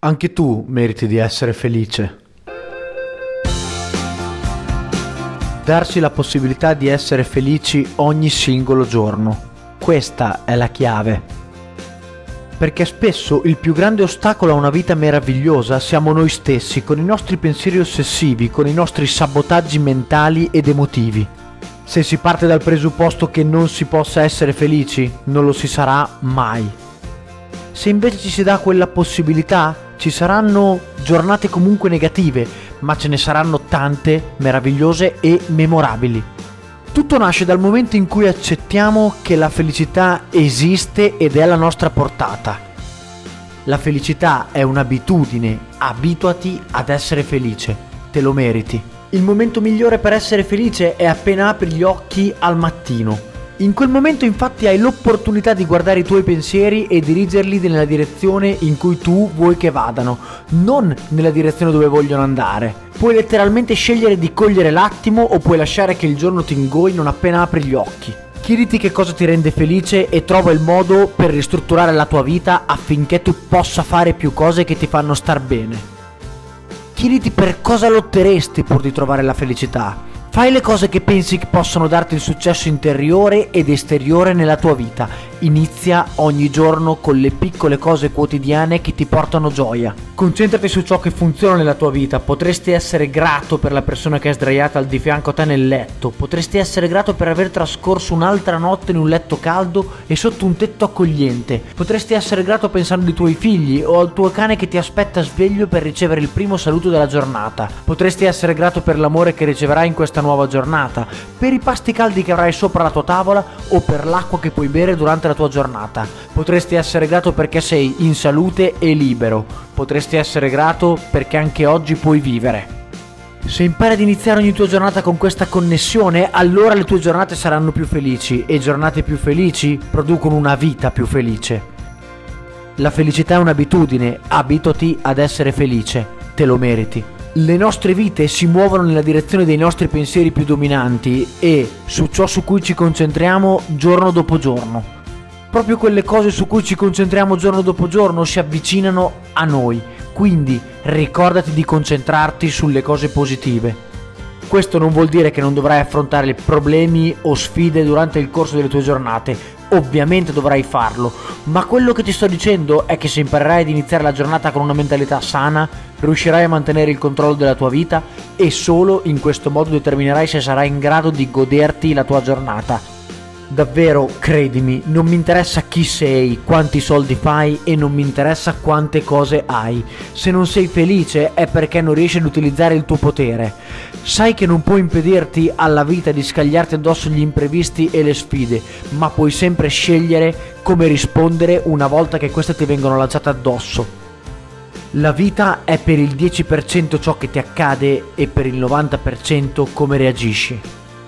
Anche tu meriti di essere felice. Darsi la possibilità di essere felici ogni singolo giorno. Questa è la chiave. Perché spesso il più grande ostacolo a una vita meravigliosa siamo noi stessi, con i nostri pensieri ossessivi, con i nostri sabotaggi mentali ed emotivi. Se si parte dal presupposto che non si possa essere felici, non lo si sarà mai. Se invece ci si dà quella possibilità, ci saranno giornate comunque negative, ma ce ne saranno tante meravigliose e memorabili. Tutto nasce dal momento in cui accettiamo che la felicità esiste ed è alla nostra portata. La felicità è un'abitudine, abituati ad essere felice, te lo meriti. Il momento migliore per essere felice è appena apri gli occhi al mattino. In quel momento infatti hai l'opportunità di guardare i tuoi pensieri e dirigerli nella direzione in cui tu vuoi che vadano, non nella direzione dove vogliono andare. Puoi letteralmente scegliere di cogliere l'attimo o puoi lasciare che il giorno ti ingoi non appena apri gli occhi. Chiediti che cosa ti rende felice e trova il modo per ristrutturare la tua vita affinché tu possa fare più cose che ti fanno star bene. Chiediti per cosa lotteresti pur di trovare la felicità. Fai le cose che pensi che possono darti il successo interiore ed esteriore nella tua vita. Inizia ogni giorno con le piccole cose quotidiane che ti portano gioia. Concentrati su ciò che funziona nella tua vita. Potresti essere grato per la persona che è sdraiata al di fianco a te nel letto. Potresti essere grato per aver trascorso un'altra notte in un letto caldo e sotto un tetto accogliente. Potresti essere grato pensando ai tuoi figli o al tuo cane che ti aspetta sveglio per ricevere il primo saluto della giornata. Potresti essere grato per l'amore che riceverai in questa nuova giornata, per i pasti caldi che avrai sopra la tua tavola o per l'acqua che puoi bere durante la tua giornata. Potresti essere grato perché sei in salute e libero. Potresti essere grato perché anche oggi puoi vivere. Se impari ad iniziare ogni tua giornata con questa connessione, allora le tue giornate saranno più felici e giornate più felici producono una vita più felice. La felicità è un'abitudine, abituati ad essere felice, te lo meriti. Le nostre vite si muovono nella direzione dei nostri pensieri più dominanti e su ciò su cui ci concentriamo giorno dopo giorno. Proprio quelle cose su cui ci concentriamo giorno dopo giorno si avvicinano a noi, quindi ricordati di concentrarti sulle cose positive. Questo non vuol dire che non dovrai affrontare problemi o sfide durante il corso delle tue giornate. Ovviamente dovrai farlo, ma quello che ti sto dicendo è che se imparerai ad iniziare la giornata con una mentalità sana, riuscirai a mantenere il controllo della tua vita e solo in questo modo determinerai se sarai in grado di goderti la tua giornata. Davvero, credimi, non mi interessa chi sei, quanti soldi fai e non mi interessa quante cose hai. Se non sei felice è perché non riesci ad utilizzare il tuo potere. Sai che non puoi impedirti alla vita di scagliarti addosso gli imprevisti e le sfide, ma puoi sempre scegliere come rispondere una volta che queste ti vengono lanciate addosso. La vita è per il 10% ciò che ti accade e per il 90% come reagisci.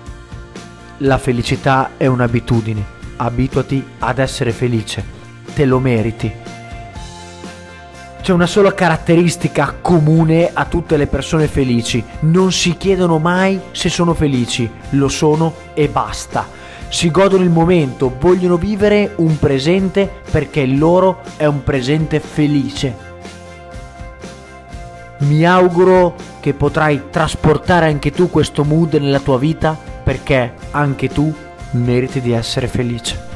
La felicità è un'abitudine, abituati ad essere felice, te lo meriti. C'è una sola caratteristica comune a tutte le persone felici: non si chiedono mai se sono felici, lo sono e basta. Si godono il momento, vogliono vivere un presente perché il loro è un presente felice. Mi auguro che potrai trasportare anche tu questo mood nella tua vita, perché anche tu meriti di essere felice.